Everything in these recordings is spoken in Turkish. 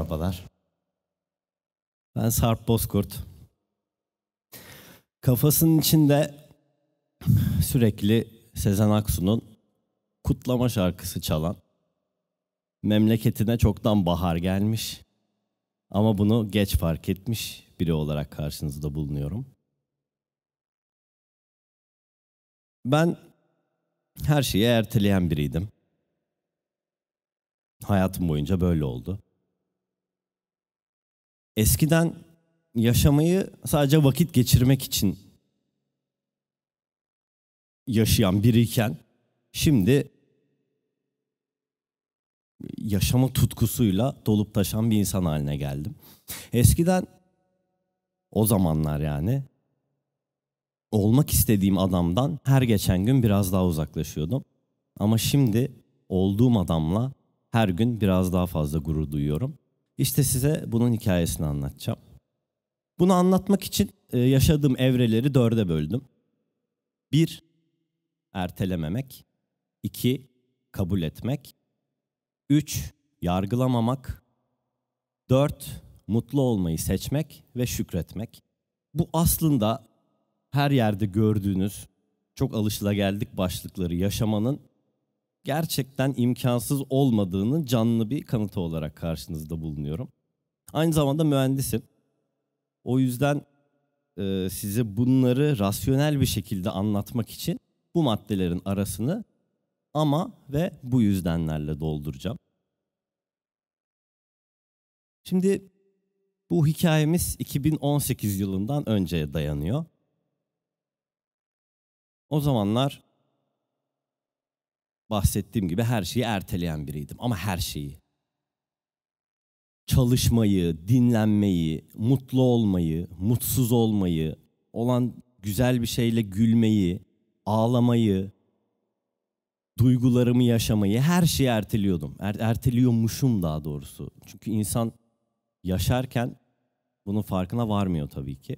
Merhabalar. Ben Sarp Bozkurt. Kafasının içinde sürekli Sezen Aksu'nun kutlama şarkısı çalan, memleketine çoktan bahar gelmiş ama bunu geç fark etmiş biri olarak karşınızda bulunuyorum. Ben her şeyi erteleyen biriydim. Hayatım boyunca böyle oldu. Eskiden yaşamayı sadece vakit geçirmek için yaşayan biriyken şimdi yaşama tutkusuyla dolup taşan bir insan haline geldim. Eskiden o zamanlar yani olmak istediğim adamdan her geçen gün biraz daha uzaklaşıyordum. Ama şimdi olduğum adamla her gün biraz daha fazla gurur duyuyorum. İşte size bunun hikayesini anlatacağım. Bunu anlatmak için yaşadığım evreleri 4'e böldüm. 1. Ertelememek. 2. Kabul etmek. 3. Yargılamamak. 4. Mutlu olmayı seçmek ve şükretmek. Bu aslında her yerde gördüğünüz çok alışılageldik başlıkları yaşamanın gerçekten imkansız olmadığının canlı bir kanıtı olarak karşınızda bulunuyorum. Aynı zamanda mühendisim. O yüzden size bunları rasyonel bir şekilde anlatmak için bu maddelerin arasını ama ve bu yüzdenlerle dolduracağım. Şimdi bu hikayemiz 2018 yılından önceye dayanıyor. O zamanlar bahsettiğim gibi her şeyi erteleyen biriydim ama her şeyi. Çalışmayı, dinlenmeyi, mutlu olmayı, mutsuz olmayı, olan güzel bir şeyle gülmeyi, ağlamayı, duygularımı yaşamayı, her şeyi erteliyordum. Erteliyormuşum daha doğrusu. Çünkü insan yaşarken bunun farkına varmıyor tabii ki.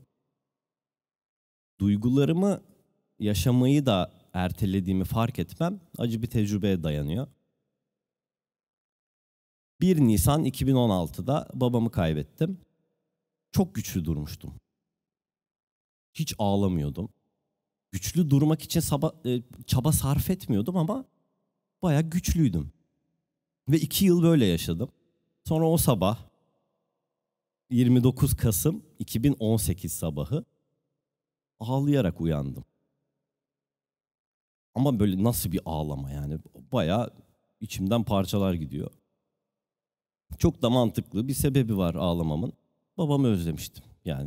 Duygularımı yaşamayı da ertelediğimi fark etmem acı bir tecrübeye dayanıyor. 1 Nisan 2016'da babamı kaybettim. Çok güçlü durmuştum. Hiç ağlamıyordum. Güçlü durmak için çaba sarf etmiyordum ama bayağı güçlüydüm. Ve 2 yıl böyle yaşadım. Sonra o sabah 29 Kasım 2018 sabahı ağlayarak uyandım. Ama böyle nasıl bir ağlama yani, bayağı içimden parçalar gidiyor. Çok da mantıklı bir sebebi var ağlamamın. Babamı özlemiştim yani.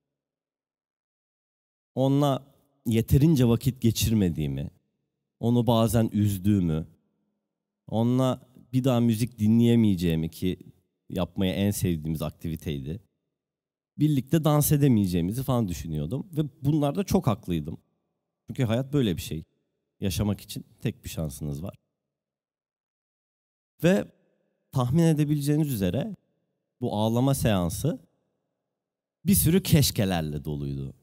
Onunla yeterince vakit geçirmediğimi, onu bazen üzdüğümü, onunla bir daha müzik dinleyemeyeceğimi, ki yapmaya en sevdiğimiz aktiviteydi, birlikte dans edemeyeceğimizi falan düşünüyordum. Ve bunlarda çok haklıydım. Çünkü hayat böyle bir şey. Yaşamak için tek bir şansınız var. Ve tahmin edebileceğiniz üzere bu ağlama seansı bir sürü keşkelerle doluydu.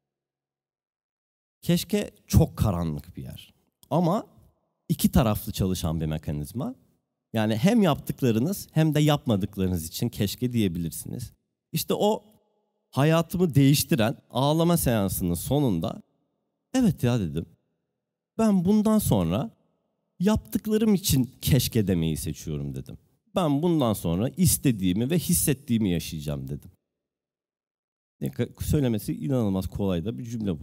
Keşke çok karanlık bir yer. Ama 2 taraflı çalışan bir mekanizma. Yani hem yaptıklarınız hem de yapmadıklarınız için keşke diyebilirsiniz. İşte o hayatımı değiştiren ağlama seansının sonunda evet ya dedim. Ben bundan sonra yaptıklarım için keşke demeyi seçiyorum dedim. Ben bundan sonra istediğimi ve hissettiğimi yaşayacağım dedim. Söylemesi inanılmaz kolay da bir cümle bu.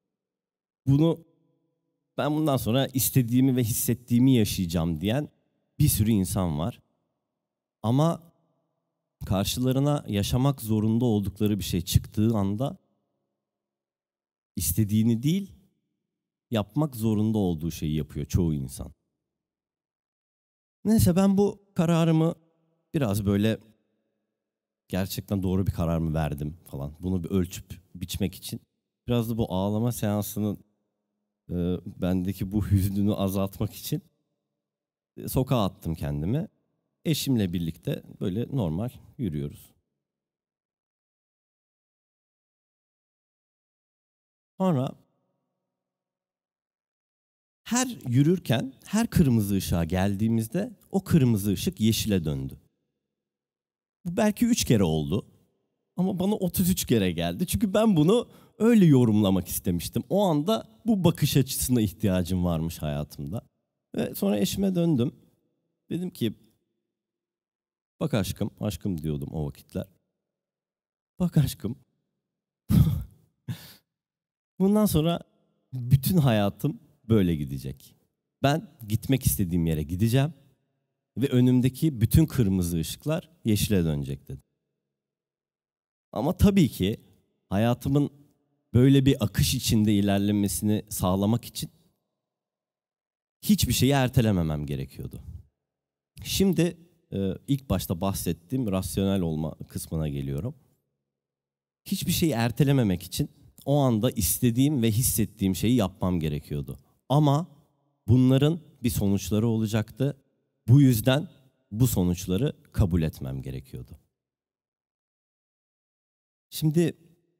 Ben bundan sonra istediğimi ve hissettiğimi yaşayacağım diyen bir sürü insan var. Ama karşılarına yaşamak zorunda oldukları bir şey çıktığı anda istediğini değil, yapmak zorunda olduğu şeyi yapıyor çoğu insan. Neyse, ben bu kararımı biraz böyle gerçekten doğru bir karar mı verdim falan, bunu bir ölçüp biçmek için biraz da bu ağlama seansının bendeki bu hüznünü azaltmak için sokağa attım kendimi. Eşimle birlikte böyle normal yürüyoruz. Sonra her yürürken her kırmızı ışığa geldiğimizde o kırmızı ışık yeşile döndü. Bu belki 3 kere oldu ama bana 33 kere geldi. Çünkü ben bunu öyle yorumlamak istemiştim. O anda bu bakış açısına ihtiyacım varmış hayatımda. Ve sonra eşime döndüm. Dedim ki bak aşkım, aşkım diyordum o vakitler. Bak aşkım, bundan sonra bütün hayatım böyle gidecek. Ben gitmek istediğim yere gideceğim ve önümdeki bütün kırmızı ışıklar yeşile dönecek dedim. Ama tabii ki hayatımın böyle bir akış içinde ilerlemesini sağlamak için hiçbir şeyi ertelememem gerekiyordu. Şimdi ilk başta bahsettiğim rasyonel olma kısmına geliyorum. Hiçbir şeyi ertelememek için o anda istediğim ve hissettiğim şeyi yapmam gerekiyordu. Ama bunların bir sonuçları olacaktı. Bu yüzden bu sonuçları kabul etmem gerekiyordu. Şimdi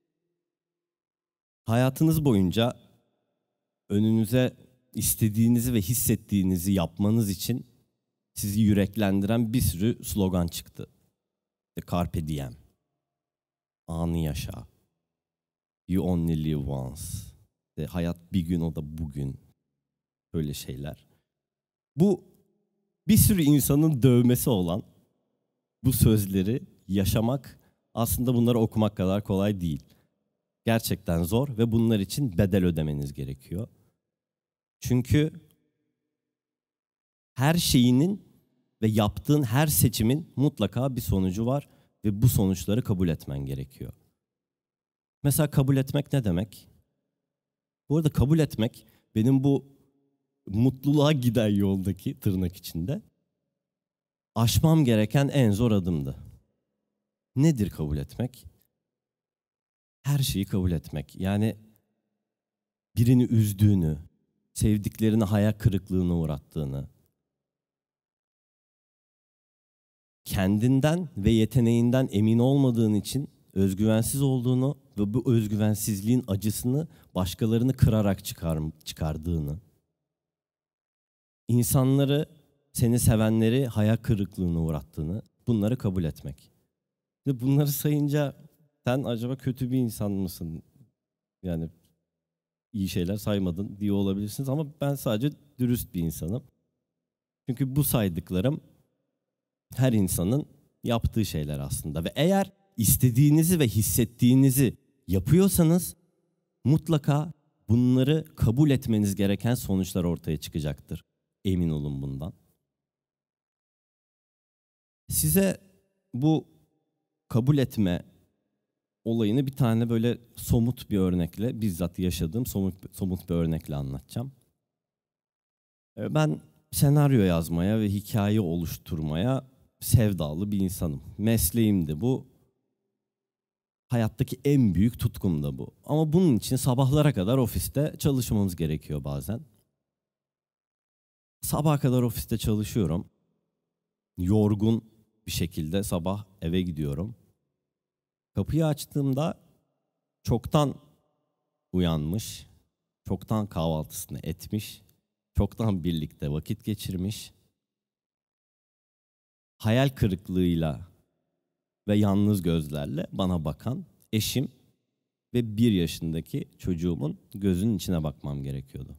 hayatınız boyunca önünüze istediğinizi ve hissettiğinizi yapmanız için sizi yüreklendiren bir sürü slogan çıktı. Carpe diem, anı yaşa, you only live once, hayat bir gün, o da bugün, böyle şeyler. Bu bir sürü insanın dövmesi olan bu sözleri yaşamak aslında bunları okumak kadar kolay değil. Gerçekten zor ve bunlar için bedel ödemeniz gerekiyor. Çünkü her şeyinin ve yaptığın her seçimin mutlaka bir sonucu var ve bu sonuçları kabul etmen gerekiyor. Mesela kabul etmek ne demek? Bu arada kabul etmek benim bu mutluluğa giden yoldaki tırnak içinde aşmam gereken en zor adımdı. Nedir kabul etmek? Her şeyi kabul etmek. Yani birini üzdüğünü, sevdiklerini hayal kırıklığına uğrattığını, kendinden ve yeteneğinden emin olmadığın için özgüvensiz olduğunu ve bu özgüvensizliğin acısını başkalarını kırarak çıkardığını, insanları, seni sevenleri hayal kırıklığına uğrattığını, bunları kabul etmek. Ve bunları sayınca sen acaba kötü bir insan mısın? Yani iyi şeyler saymadın diye olabilirsiniz ama ben sadece dürüst bir insanım. Çünkü bu saydıklarım her insanın yaptığı şeyler aslında. Ve eğer istediğinizi ve hissettiğinizi yapıyorsanız mutlaka bunları kabul etmeniz gereken sonuçlar ortaya çıkacaktır. Emin olun bundan. Size bu kabul etme olayını bir tane böyle somut bir örnekle, bizzat yaşadığım somut bir örnekle anlatacağım. Ben senaryo yazmaya ve hikaye oluşturmaya sevdalı bir insanım. Mesleğim de bu. Hayattaki en büyük tutkum da bu. Ama bunun için sabahlara kadar ofiste çalışmamız gerekiyor bazen. Sabaha kadar ofiste çalışıyorum. Yorgun bir şekilde sabah eve gidiyorum. Kapıyı açtığımda çoktan uyanmış, çoktan kahvaltısını etmiş, çoktan birlikte vakit geçirmiş, hayal kırıklığıyla ve yalnız gözlerle bana bakan eşim ve 1 yaşındaki çocuğumun gözünün içine bakmam gerekiyordu.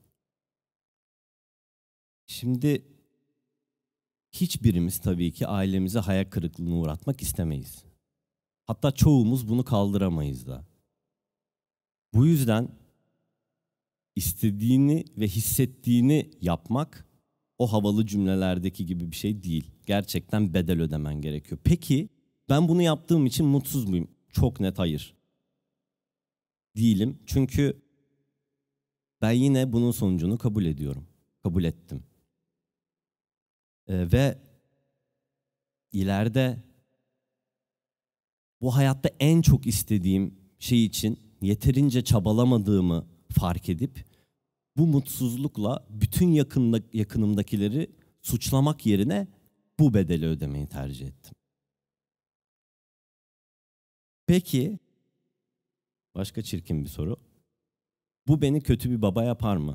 Şimdi hiçbirimiz tabii ki ailemize hayal kırıklığına uğratmak istemeyiz. Hatta çoğumuz bunu kaldıramayız da. Bu yüzden istediğini ve hissettiğini yapmak o havalı cümlelerdeki gibi bir şey değil. Gerçekten bedel ödemen gerekiyor. Peki ben bunu yaptığım için mutsuz muyum? Çok net hayır. Değilim. Çünkü ben yine bunun sonucunu kabul ediyorum. Kabul ettim. Ve ileride bu hayatta en çok istediğim şey için yeterince çabalamadığımı fark edip bu mutsuzlukla bütün yakınımdakileri suçlamak yerine bu bedeli ödemeyi tercih ettim. Peki, başka çirkin bir soru. Bu beni kötü bir baba yapar mı?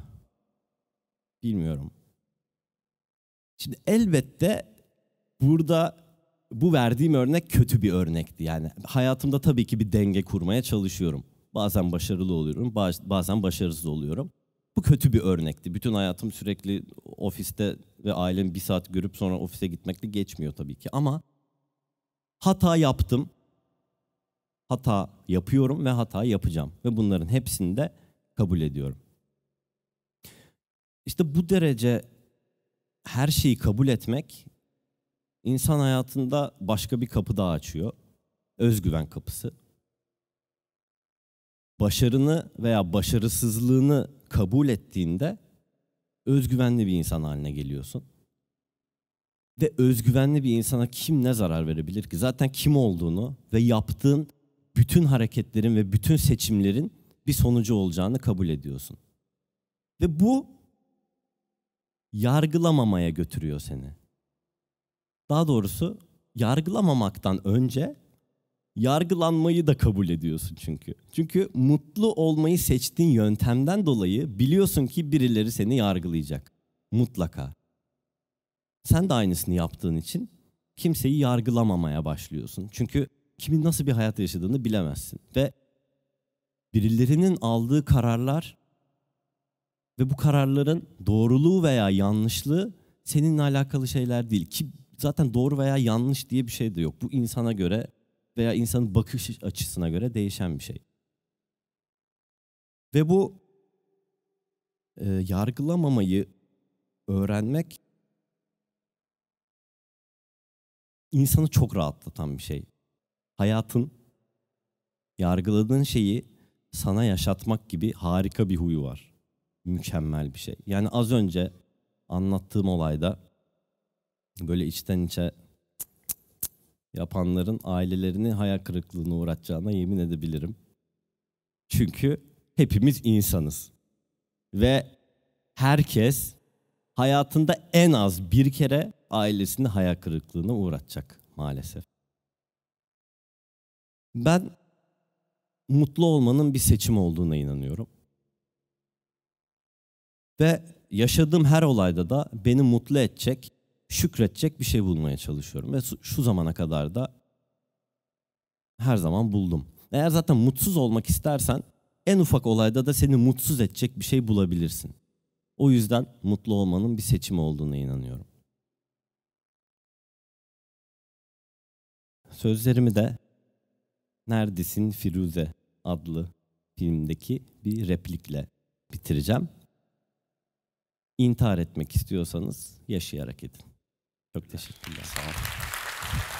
Bilmiyorum. Şimdi elbette burada bu verdiğim örnek kötü bir örnekti. Yani hayatımda tabii ki bir denge kurmaya çalışıyorum. Bazen başarılı oluyorum, bazen başarısız oluyorum. Bu kötü bir örnekti. Bütün hayatım sürekli ofiste ve ailemi bir saat görüp sonra ofise gitmekle geçmiyor tabii ki. Ama hata yaptım, hata yapıyorum ve hata yapacağım. Ve bunların hepsini de kabul ediyorum. İşte bu derece her şeyi kabul etmek insan hayatında başka bir kapı daha açıyor. Özgüven kapısı. Başarını veya başarısızlığını kabul ettiğinde özgüvenli bir insan haline geliyorsun. Ve özgüvenli bir insana kim ne zarar verebilir ki? Zaten kim olduğunu ve yaptığın bütün hareketlerin ve bütün seçimlerin bir sonucu olacağını kabul ediyorsun. Ve bu yargılamamaya götürüyor seni. Daha doğrusu yargılamamaktan önce yargılanmayı da kabul ediyorsun çünkü. Çünkü mutlu olmayı seçtiğin yöntemden dolayı biliyorsun ki birileri seni yargılayacak. Mutlaka. Sen de aynısını yaptığın için kimseyi yargılamamaya başlıyorsun. Çünkü kimin nasıl bir hayat yaşadığını bilemezsin. Ve birilerinin aldığı kararlar ve bu kararların doğruluğu veya yanlışlığı seninle alakalı şeyler değil. Ki zaten doğru veya yanlış diye bir şey de yok. Bu insana göre veya insanın bakış açısına göre değişen bir şey. Ve bu yargılamamayı öğrenmek insanı çok rahatlatan bir şey. Hayatın yargıladığın şeyi sana yaşatmak gibi harika bir huyu var. Mükemmel bir şey. Yani az önce anlattığım olayda böyle içten içe yapanların ailelerini hayal kırıklığına uğratacağına yemin edebilirim. Çünkü hepimiz insanız. Ve herkes hayatında en az bir kere ailesini hayal kırıklığına uğratacak maalesef. Ben mutlu olmanın bir seçim olduğuna inanıyorum. Ve yaşadığım her olayda da beni mutlu edecek, şükredecek bir şey bulmaya çalışıyorum. Ve şu zamana kadar da her zaman buldum. Eğer zaten mutsuz olmak istersen en ufak olayda da seni mutsuz edecek bir şey bulabilirsin. O yüzden mutlu olmanın bir seçimi olduğuna inanıyorum. Sözlerimi de Neredesin Firuze adlı filmdeki bir replikle bitireceğim. İntihar etmek istiyorsanız yaşayarak edin. Çok teşekkürler. Sağ olun.